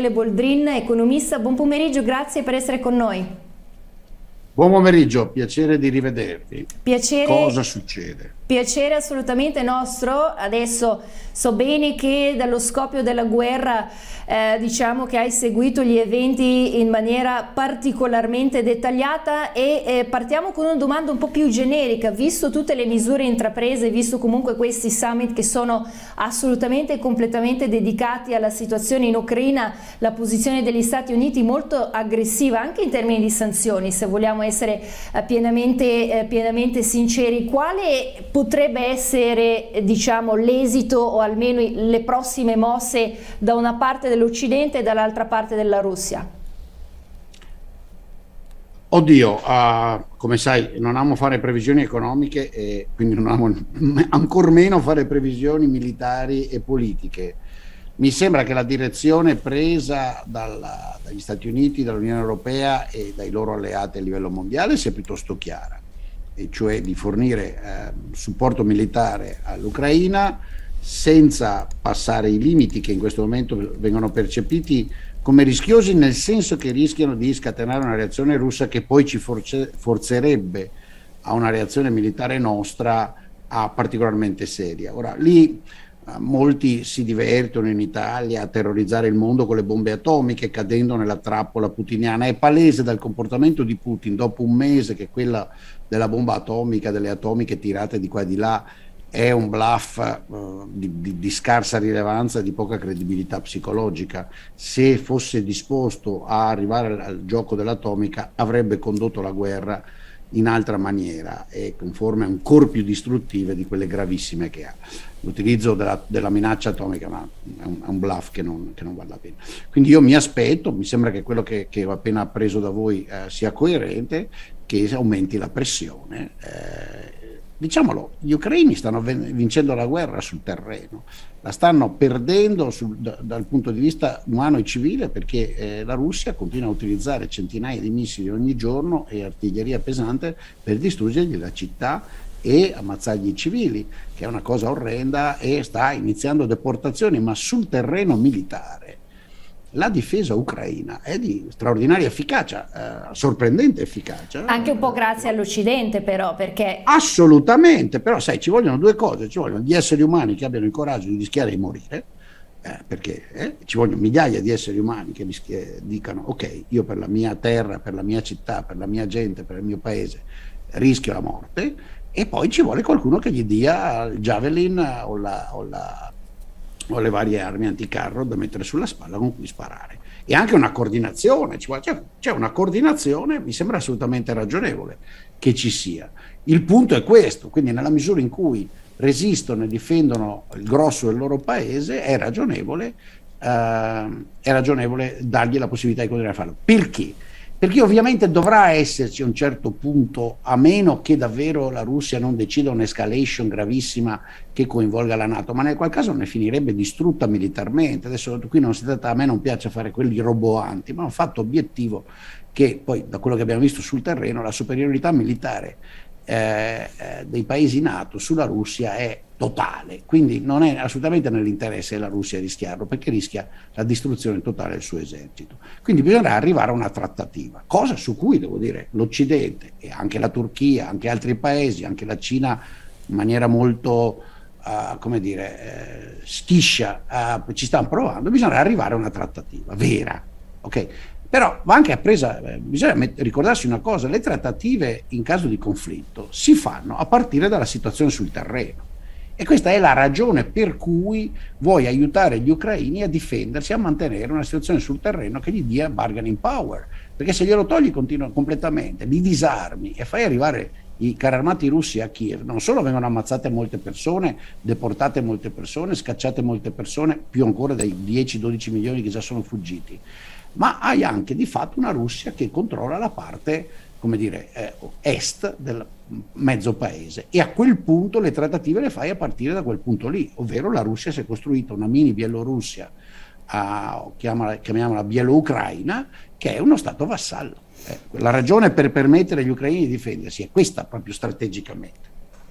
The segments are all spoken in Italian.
Daniele Boldrin, economista. Buon pomeriggio, grazie per essere con noi. Buon pomeriggio, piacere di rivedervi. Piacere. Cosa succede? Piacere assolutamente nostro. Adesso so bene che dallo scoppio della guerra diciamo che hai seguito gli eventi in maniera particolarmente dettagliata e partiamo con una domanda un po' più generica. Visto tutte le misure intraprese, visto comunque questi summit che sono assolutamente e completamente dedicati alla situazione in Ucraina, la posizione degli Stati Uniti molto aggressiva anche in termini di sanzioni, se vogliamo essere pienamente sinceri, quale potrebbe essere, diciamo, l'esito o almeno le prossime mosse da una parte dell'Occidente e dall'altra parte della Russia? Oddio, come sai, non amo fare previsioni economiche e quindi non amo ancor meno fare previsioni militari e politiche. Mi sembra che la direzione presa dagli Stati Uniti, dall'Unione Europea e dai loro alleati a livello mondiale sia piuttosto chiara, e cioè di fornire supporto militare all'Ucraina senza passare i limiti che in questo momento vengono percepiti come rischiosi, nel senso che rischiano di scatenare una reazione russa che poi ci forzerebbe a una reazione militare nostra particolarmente seria. Ora, lì molti si divertono in Italia a terrorizzare il mondo con le bombe atomiche, cadendo nella trappola putiniana. È palese dal comportamento di Putin, dopo un mese, che quella della bomba atomica, delle atomiche tirate di qua e di là, è un bluff di scarsa rilevanza e di poca credibilità psicologica. Se fosse disposto a arrivare al gioco dell'atomica, avrebbe condotto la guerra in altra maniera e con forme ancora più distruttive di quelle gravissime che ha. L'utilizzo della minaccia atomica è un bluff che non vale la pena. Quindi io mi aspetto, mi sembra che quello che ho appena appreso da voi sia coerente, che aumenti la pressione. Diciamolo, gli ucraini stanno vincendo la guerra sul terreno, la stanno perdendo dal punto di vista umano e civile, perché la Russia continua a utilizzare centinaia di missili ogni giorno e artiglieria pesante per distruggergli la città e ammazzargli i civili, che è una cosa orrenda, e sta iniziando deportazioni, ma sul terreno militare la difesa ucraina è di straordinaria efficacia, sorprendente efficacia. Anche un po' grazie all'Occidente, però, perché... Assolutamente, però sai, ci vogliono due cose: ci vogliono gli esseri umani che abbiano il coraggio di rischiare di morire, perché ci vogliono migliaia di esseri umani che dicano ok, io per la mia terra, per la mia città, per la mia gente, per il mio paese rischio la morte, e poi ci vuole qualcuno che gli dia il Javelin o le varie armi anticarro da mettere sulla spalla con cui sparare. E anche una coordinazione, c'è una coordinazione, mi sembra assolutamente ragionevole che ci sia. Il punto è questo, quindi nella misura in cui resistono e difendono il grosso del loro paese è ragionevole dargli la possibilità di continuare a farlo. Perché? Perché ovviamente dovrà esserci a un certo punto, a meno che davvero la Russia non decida un'escalation gravissima che coinvolga la NATO, ma nel qual caso ne finirebbe distrutta militarmente. Adesso qui non si tratta, a me non piace fare quelli roboanti, ma è un fatto obiettivo che poi, da quello che abbiamo visto sul terreno, la superiorità militare dei paesi NATO sulla Russia è totale, quindi non è assolutamente nell'interesse della Russia rischiarlo, perché rischia la distruzione totale del suo esercito. Quindi bisognerà arrivare a una trattativa, cosa su cui, devo dire, l'Occidente e anche la Turchia, anche altri paesi, anche la Cina in maniera molto come dire, schiscia, ci stanno provando. Bisognerà arrivare a una trattativa vera, ok? Però va anche bisogna ricordarsi una cosa: le trattative in caso di conflitto si fanno a partire dalla situazione sul terreno, e questa è la ragione per cui vuoi aiutare gli ucraini a difendersi, a mantenere una situazione sul terreno che gli dia bargaining power, perché se glielo togli completamente, li disarmi e fai arrivare i carri armati russi a Kiev, non solo vengono ammazzate molte persone, deportate molte persone, scacciate molte persone, più ancora dai 10-12 milioni che già sono fuggiti, ma hai anche di fatto una Russia che controlla la parte, come dire, est del mezzo paese, e a quel punto le trattative le fai a partire da quel punto lì, ovvero la Russia si è costruita una mini Bielorussia, chiamiamola Bielo-Ucraina, che è uno stato vassallo. La ragione per permettere agli ucraini di difendersi è questa, proprio strategicamente.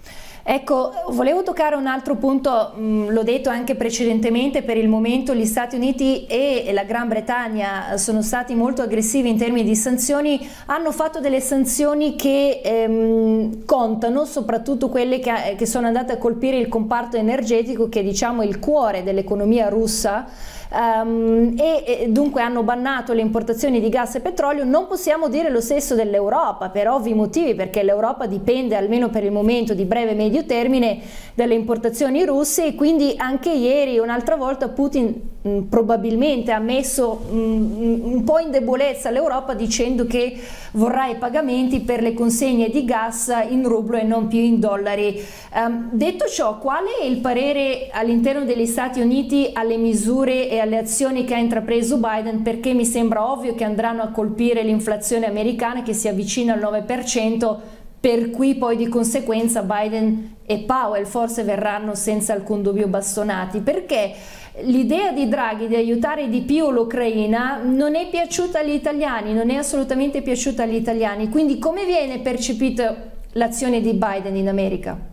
Ecco, volevo toccare un altro punto, l'ho detto anche precedentemente, per il momento gli Stati Uniti e la Gran Bretagna sono stati molto aggressivi in termini di sanzioni, hanno fatto delle sanzioni che contano, soprattutto quelle che sono andate a colpire il comparto energetico, che è, diciamo, il cuore dell'economia russa. E dunque hanno bannato le importazioni di gas e petrolio. Non possiamo dire lo stesso dell'Europa per ovvi motivi, perché l'Europa dipende, almeno per il momento, di breve e medio termine dalle importazioni russe, e quindi anche ieri un'altra volta Putin probabilmente ha messo un po' in debolezza l'Europa, dicendo che vorrà i pagamenti per le consegne di gas in rublo e non più in dollari. Detto ciò, qual è il parere all'interno degli Stati Uniti alle misure e alle azioni che ha intrapreso Biden? Perché mi sembra ovvio che andranno a colpire l'inflazione americana, che si avvicina al 9%, per cui poi di conseguenza Biden e Powell forse verranno senza alcun dubbio bastonati, perché l'idea di Draghi di aiutare di più l'Ucraina non è piaciuta agli italiani, non è assolutamente piaciuta agli italiani. Quindi come viene percepita l'azione di Biden in America?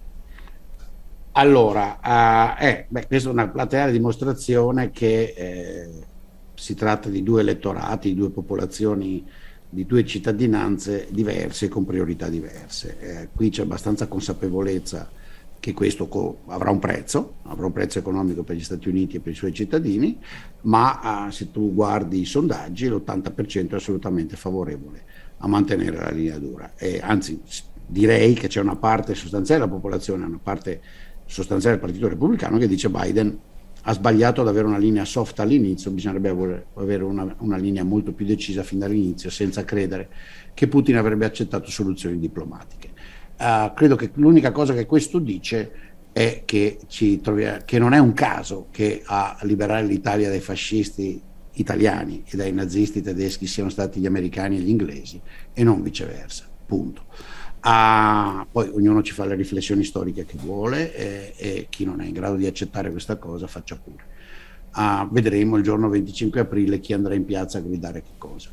Allora, questa è una plateale dimostrazione che si tratta di due elettorati, di due popolazioni, di due cittadinanze diverse con priorità diverse. Qui c'è abbastanza consapevolezza che questo avrà un prezzo economico per gli Stati Uniti e per i suoi cittadini, ma se tu guardi i sondaggi, l'80% è assolutamente favorevole a mantenere la linea dura. Anzi, direi che c'è una parte sostanziale della popolazione, una parte sostanziale del Partito Repubblicano, che dice Biden ha sbagliato ad avere una linea soft all'inizio, bisognerebbe avere una linea molto più decisa fin dall'inizio, senza credere che Putin avrebbe accettato soluzioni diplomatiche. Credo che l'unica cosa che questo dice è che che non è un caso che a liberare l'Italia dai fascisti italiani e dai nazisti tedeschi siano stati gli americani e gli inglesi e non viceversa, punto. Poi ognuno ci fa le riflessioni storiche che vuole, e chi non è in grado di accettare questa cosa faccia pure. Vedremo il giorno 25 aprile chi andrà in piazza a gridare che cosa.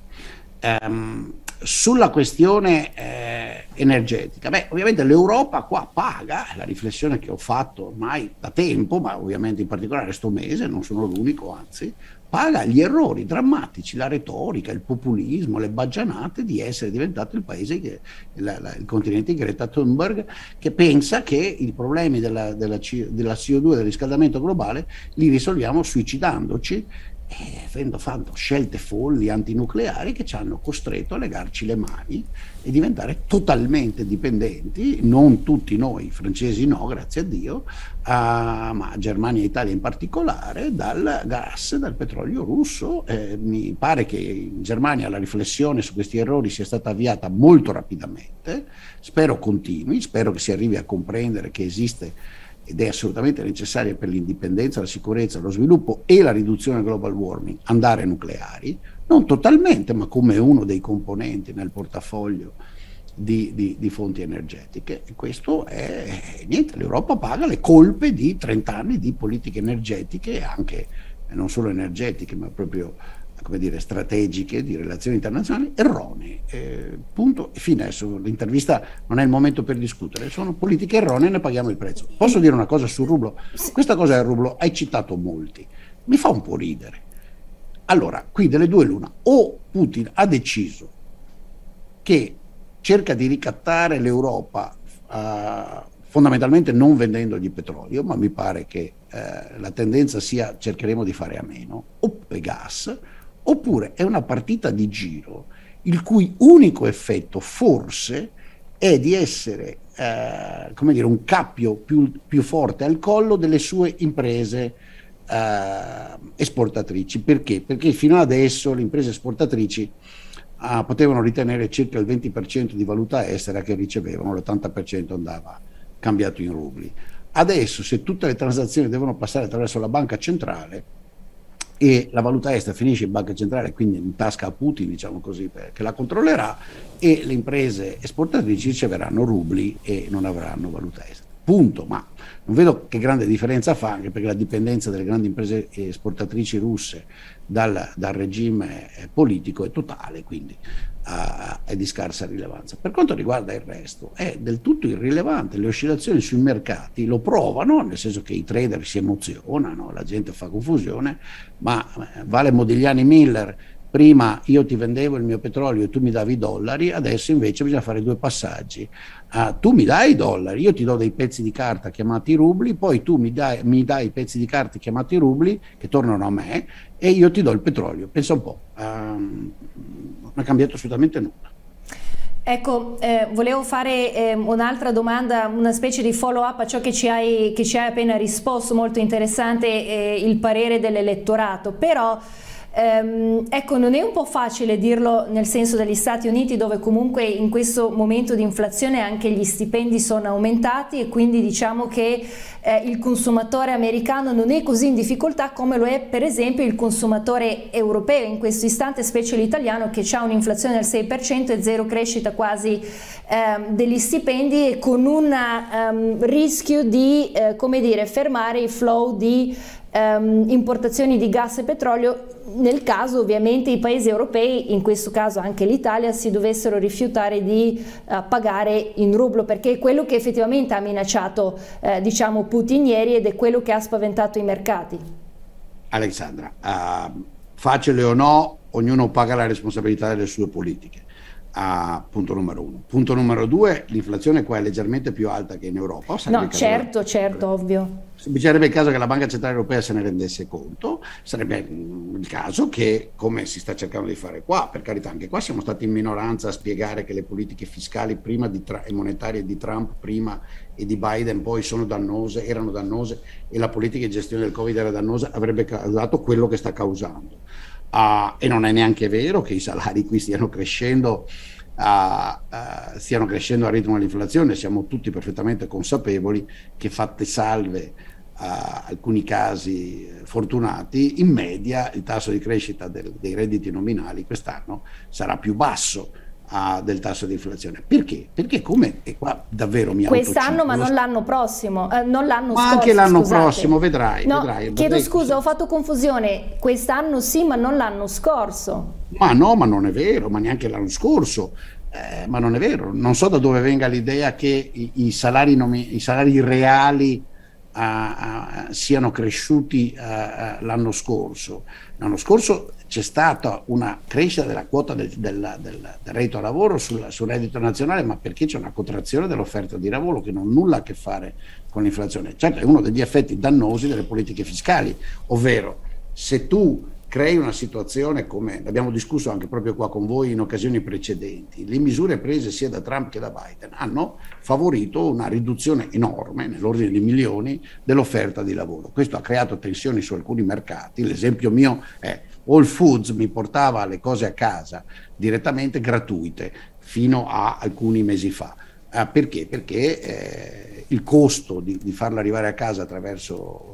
Sulla questione energetica, ovviamente l'Europa qua paga, la riflessione che ho fatto ormai da tempo, ma ovviamente in particolare sto mese, non sono l'unico, anzi, paga gli errori drammatici, la retorica, il populismo, le baggianate di essere diventato il paese, il continente di Greta Thunberg, che pensa che i problemi della CO2, del riscaldamento globale, li risolviamo suicidandoci, avendo fatto scelte folli antinucleari che ci hanno costretto a legarci le mani e diventare totalmente dipendenti, non tutti noi, francesi no, grazie a Dio, ma Germania e Italia in particolare, dal gas, dal petrolio russo. Mi pare che in Germania la riflessione su questi errori sia stata avviata molto rapidamente, spero continui, spero che si arrivi a comprendere che esiste ed è assolutamente necessaria per l'indipendenza, la sicurezza, lo sviluppo e la riduzione del global warming, andare nucleari, non totalmente, ma come uno dei componenti nel portafoglio di fonti energetiche. E questo è niente, l'Europa paga le colpe di 30 anni di politiche energetiche, anche non solo energetiche, ma proprio, come dire, strategiche, di relazioni internazionali erronee. Punto e fine. Adesso l'intervista non è il momento per discutere, sono politiche erronee, ne paghiamo il prezzo. Posso dire una cosa sul rublo? Questa cosa del rublo hai citato molti, mi fa un po' ridere. Allora, qui delle due l'una: o Putin ha deciso che cerca di ricattare l'Europa fondamentalmente non vendendogli petrolio, ma mi pare che la tendenza sia cercheremo di fare a meno, o gas, oppure è una partita di giro il cui unico effetto forse è di essere come dire, un cappio più forte al collo delle sue imprese esportatrici. Perché? Perché fino adesso le imprese esportatrici potevano ritenere circa il 20% di valuta estera che ricevevano, l'80% andava cambiato in rubli. Adesso, se tutte le transazioni devono passare attraverso la banca centrale e la valuta estera finisce in banca centrale, quindi in tasca a Putin, diciamo così, che la controllerà, e le imprese esportatrici riceveranno rubli e non avranno valuta estera. punto, ma non vedo che grande differenza fa, anche perché la dipendenza delle grandi imprese esportatrici russe dal regime politico è totale, quindi è di scarsa rilevanza. Per quanto riguarda il resto è del tutto irrilevante, le oscillazioni sui mercati lo provano, nel senso che i trader si emozionano, la gente fa confusione, ma vale Modigliani Miller: prima io ti vendevo il mio petrolio e tu mi davi i dollari, adesso invece bisogna fare due passaggi. Tu mi dai i dollari, io ti do dei pezzi di carta chiamati rubli, poi tu mi dai i pezzi di carta chiamati rubli che tornano a me e io ti do il petrolio. Pensa un po', non è cambiato assolutamente nulla. Ecco, volevo fare un'altra domanda, una specie di follow up a ciò che ci hai appena risposto, molto interessante il parere dell'elettorato, però ecco, non è un po' facile dirlo nel senso degli Stati Uniti, dove comunque in questo momento di inflazione anche gli stipendi sono aumentati e quindi diciamo che il consumatore americano non è così in difficoltà come lo è per esempio il consumatore europeo in questo istante, specie l'italiano, che ha un'inflazione del 6% e zero crescita quasi degli stipendi, e con un rischio di come dire, fermare il flow di importazioni di gas e petrolio nel caso ovviamente i paesi europei, in questo caso anche l'Italia, si dovessero rifiutare di pagare in rublo, perché è quello che effettivamente ha minacciato diciamo Putin ieri ed è quello che ha spaventato i mercati. Alexandra, facile o no, ognuno paga la responsabilità delle sue politiche. Punto numero uno. Punto numero due: l'inflazione qua è leggermente più alta che in Europa. No, certo, ovvio. Bisognerebbe il caso che la Banca Centrale Europea se ne rendesse conto, sarebbe il caso che, come si sta cercando di fare qua, per carità, anche qua siamo stati in minoranza a spiegare che le politiche fiscali prima e monetarie di Trump prima e di Biden poi erano dannose, e la politica di gestione del Covid era dannosa, avrebbe causato quello che sta causando. E non è neanche vero che i salari qui stiano crescendo a ritmo dell'inflazione. Siamo tutti perfettamente consapevoli che, fatte salve alcuni casi fortunati, in media il tasso di crescita dei redditi nominali quest'anno sarà più basso del tasso di inflazione. Perché? Perché come, e qua davvero mi quest'anno, ma non l'anno prossimo, non l'anno scorso, anche l'anno prossimo, vedrai. Chiedo scusa, ho fatto confusione, quest'anno sì ma non l'anno scorso. Ma no, ma non è vero, ma neanche l'anno scorso, ma non è vero. Non so da dove venga l'idea che i salari reali siano cresciuti l'anno scorso. L'anno scorso c'è stata una crescita della quota del reddito a lavoro sul reddito nazionale, ma perché c'è una contrazione dell'offerta di lavoro che non ha nulla a che fare con l'inflazione. Certo, è uno degli effetti dannosi delle politiche fiscali, ovvero se tu crei una situazione, come abbiamo discusso anche proprio qua con voi in occasioni precedenti, le misure prese sia da Trump che da Biden hanno favorito una riduzione enorme, nell'ordine di milioni, dell'offerta di lavoro. Questo ha creato tensioni su alcuni mercati. L'esempio mio è Whole Foods mi portava le cose a casa direttamente gratuite fino a alcuni mesi fa. Perché? Perché il costo di farla arrivare a casa attraverso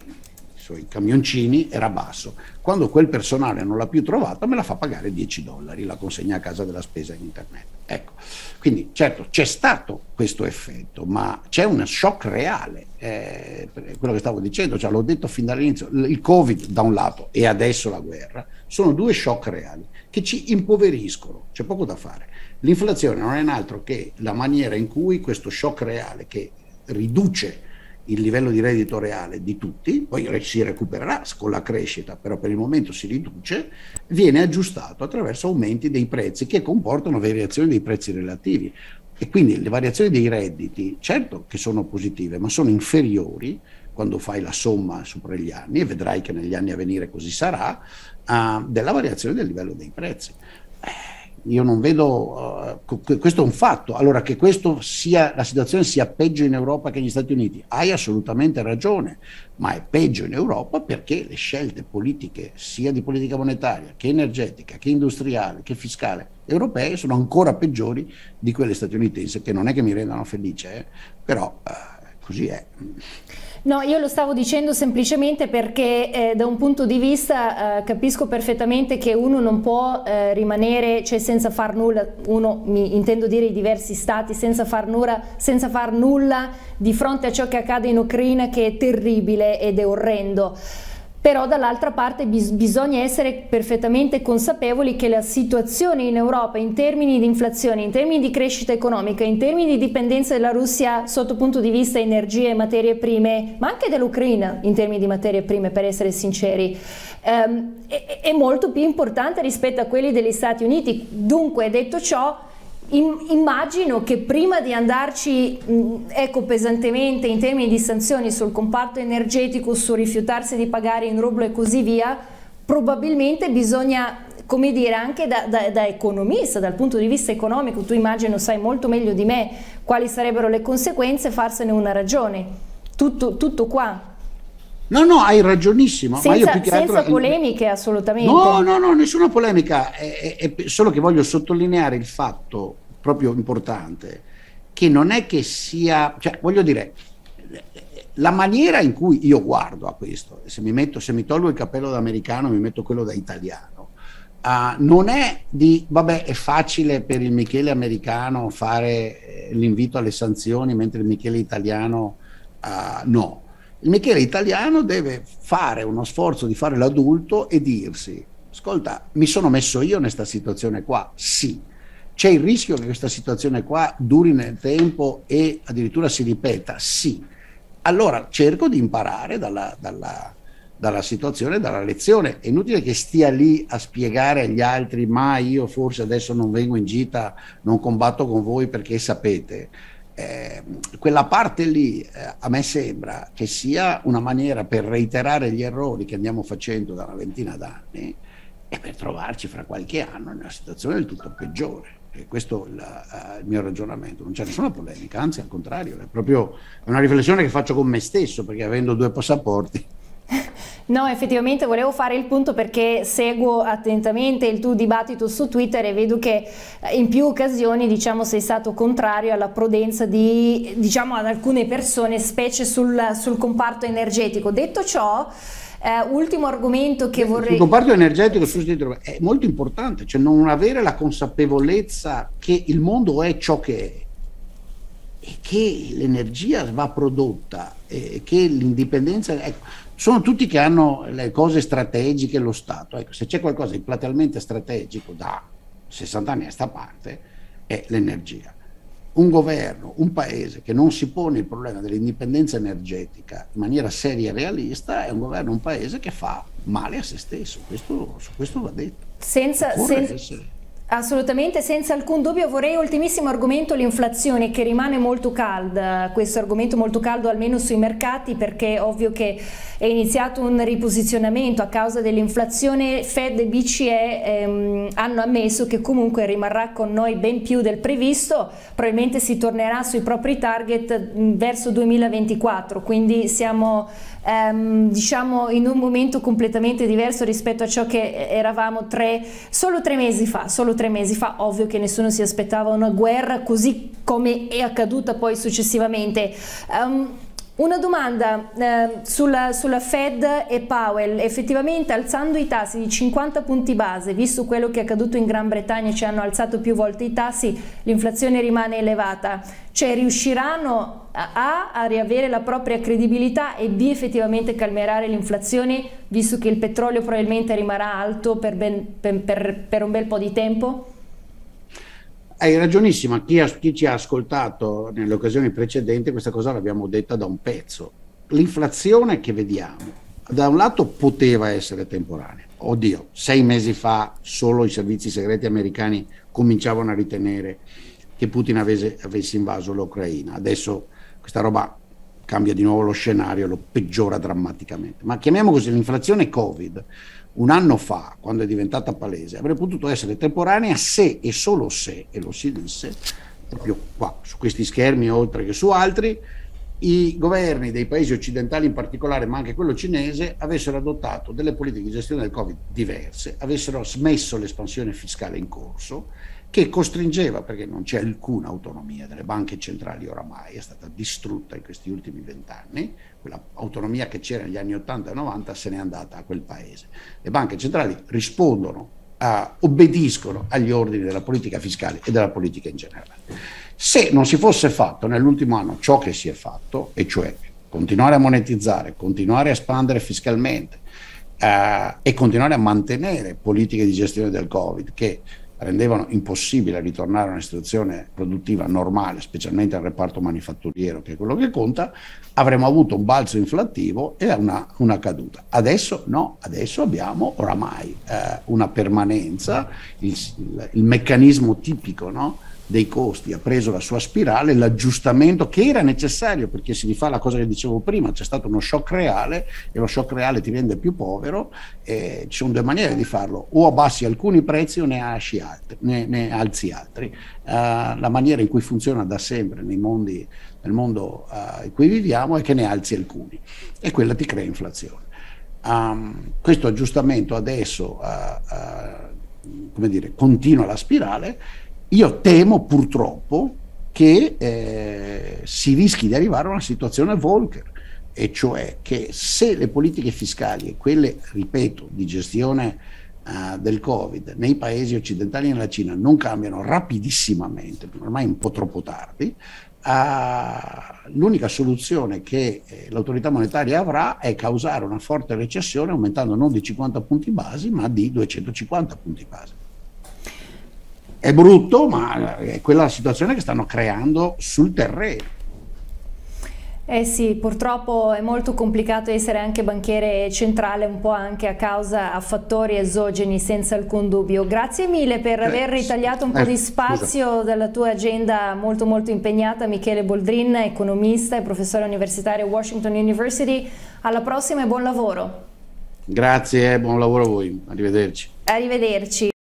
i camioncini era basso. Quando quel personale non l'ha più trovato, me la fa pagare $10, la consegna a casa della spesa in internet. Ecco, quindi certo c'è stato questo effetto, ma c'è un shock reale, quello che stavo dicendo, cioè l'ho detto fin dall'inizio, il Covid da un lato e adesso la guerra sono due shock reali che ci impoveriscono, c'è poco da fare. L'inflazione non è altro che la maniera in cui questo shock reale, che riduce il livello di reddito reale di tutti, poi si recupererà con la crescita, però per il momento si riduce, viene aggiustato attraverso aumenti dei prezzi che comportano variazioni dei prezzi relativi. E quindi le variazioni dei redditi, certo che sono positive, ma sono inferiori quando fai la somma sopra gli anni, e vedrai che negli anni a venire così sarà, della variazione del livello dei prezzi. Io non vedo, questo è un fatto. Allora, che la situazione sia peggio in Europa che negli Stati Uniti, hai assolutamente ragione, ma è peggio in Europa perché le scelte politiche, sia di politica monetaria che energetica, che industriale, che fiscale, europee, sono ancora peggiori di quelle statunitensi, che non è che mi rendano felice, però così è. No, io lo stavo dicendo semplicemente perché da un punto di vista capisco perfettamente che uno non può rimanere, cioè senza far nulla, intendo dire i diversi stati, senza far nulla di fronte a ciò che accade in Ucraina, che è terribile ed è orrendo. Però dall'altra parte bisogna essere perfettamente consapevoli che la situazione in Europa in termini di inflazione, in termini di crescita economica, in termini di dipendenza della Russia sotto punto di vista energie e materie prime, ma anche dell'Ucraina in termini di materie prime, per essere sinceri, è molto più importante rispetto a quelli degli Stati Uniti. Dunque, detto ciò, immagino che prima di andarci pesantemente in termini di sanzioni sul comparto energetico, su rifiutarsi di pagare in rublo e così via, probabilmente bisogna, come dire, anche da economista, dal punto di vista economico, tu immagino sai molto meglio di me quali sarebbero le conseguenze, farsene una ragione. Tutto qua. No, hai ragionissimo. Senza polemiche, assolutamente. No, nessuna polemica, è solo che voglio sottolineare il fatto proprio importante, che non è che sia, cioè voglio dire, la maniera in cui io guardo a questo, se mi tolgo il cappello da americano, mi metto quello da italiano, non è di, vabbè, è facile per il Michele americano fare l'invito alle sanzioni, mentre il Michele italiano no. Il Michele italiano deve fare uno sforzo di fare l'adulto e dirsi: ascolta, mi sono messo io in questa situazione qua, sì, c'è il rischio che questa situazione qua duri nel tempo e addirittura si ripeta, sì, allora cerco di imparare dalla situazione, dalla lezione. È inutile che stia lì a spiegare agli altri: ma io forse adesso non vengo in gita, non combatto con voi perché sapete. Quella parte lì a me sembra che sia una maniera per reiterare gli errori che andiamo facendo da una ventina d'anni e per trovarci fra qualche anno in una situazione del tutto peggiore. E questo è il mio ragionamento. Non c'è nessuna polemica, anzi al contrario, è proprio una riflessione che faccio con me stesso, perché avendo 2 passaporti. No, effettivamente volevo fare il punto perché seguo attentamente il tuo dibattito su Twitter e vedo che in più occasioni, diciamo, sei stato contrario alla prudenza di, diciamo, ad alcune persone, specie sul comparto energetico. Detto ciò, ultimo argomento che vorrei... Il comparto energetico è molto importante, cioè non avere la consapevolezza che il mondo è ciò che è e che l'energia va prodotta e che l'indipendenza... Ecco, sono tutti che hanno le cose strategiche, lo Stato. Ecco, se c'è qualcosa di platealmente strategico da 60 anni a sta parte è l'energia. Un governo, un paese che non si pone il problema dell'indipendenza energetica in maniera seria e realista è un governo, un paese che fa male a se stesso. Su questo va detto. Assolutamente, senza alcun dubbio. Vorrei, ultimissimo argomento, l'inflazione, che rimane molto calda, questo argomento molto caldo almeno sui mercati, perché è ovvio che è iniziato un riposizionamento a causa dell'inflazione. Fed e BCE hanno ammesso che comunque rimarrà con noi ben più del previsto, probabilmente si tornerà sui propri target verso 2024, quindi siamo diciamo in un momento completamente diverso rispetto a ciò che eravamo solo tre mesi fa. Ovvio che nessuno si aspettava una guerra così come è accaduta poi successivamente. Una domanda sulla Fed e Powell. Effettivamente, alzando i tassi di 50 punti base, visto quello che è accaduto in Gran Bretagna, ci hanno alzato più volte i tassi, l'inflazione rimane elevata, cioè riusciranno a riavere la propria credibilità e B, effettivamente calmerare l'inflazione, visto che il petrolio probabilmente rimarrà alto per un bel po' di tempo? Hai ragionissima, chi ci ha ascoltato nelle occasioni precedenti questa cosa l'abbiamo detta da un pezzo. L'inflazione che vediamo da un lato poteva essere temporanea. Oddio, 6 mesi fa solo i servizi segreti americani cominciavano a ritenere che Putin avesse invaso l'Ucraina. Adesso questa roba cambia di nuovo lo scenario, lo peggiora drammaticamente. Ma chiamiamo così l'inflazione Covid. Un anno fa, quando è diventata palese, avrebbe potuto essere temporanea se e solo se, e lo si disse, proprio qua, su questi schermi oltre che su altri, i governi dei paesi occidentali in particolare, ma anche quello cinese, avessero adottato delle politiche di gestione del Covid diverse, avessero smesso l'espansione fiscale in corso che costringeva, perché non c'è alcuna autonomia delle banche centrali oramai, è stata distrutta in questi ultimi 20 anni, quella autonomia che c'era negli anni 80 e 90 se n'è andata a quel paese. Le banche centrali rispondono, obbediscono agli ordini della politica fiscale e della politica in generale. Se non si fosse fatto nell'ultimo anno ciò che si è fatto, e cioè continuare a monetizzare, continuare a espandere fiscalmente e continuare a mantenere politiche di gestione del Covid che rendevano impossibile ritornare a una situazione produttiva normale, specialmente al reparto manifatturiero, che è quello che conta, avremmo avuto un balzo inflattivo e una caduta. Adesso no, adesso abbiamo oramai una permanenza, il meccanismo tipico, no, dei costi ha preso la sua spirale, l'aggiustamento che era necessario, perché si rifà la cosa che dicevo prima, c'è stato uno shock reale e lo shock reale ti rende più povero, ci sono due maniere di farlo: o abbassi alcuni prezzi o ne alzi altri. La maniera in cui funziona da sempre nel mondo in cui viviamo è che ne alzi alcuni e quella ti crea inflazione. Questo aggiustamento adesso come dire, continua la spirale. Io temo purtroppo che si rischi di arrivare a una situazione Volcker, e cioè che se le politiche fiscali e quelle, ripeto, di gestione del Covid nei paesi occidentali e nella Cina non cambiano rapidissimamente, ormai è un po' troppo tardi, l'unica soluzione che l'autorità monetaria avrà è causare una forte recessione aumentando non di 50 punti basi ma di 250 punti basi. È brutto, ma è quella situazione che stanno creando sul terreno. Eh sì, purtroppo è molto complicato essere anche banchiere centrale, un po' anche a fattori esogeni, senza alcun dubbio. Grazie mille per aver ritagliato un po' di spazio dalla tua agenda molto molto impegnata, Michele Boldrin, economista e professore universitario Washington University. Alla prossima e buon lavoro. Grazie, buon lavoro a voi. Arrivederci. Arrivederci.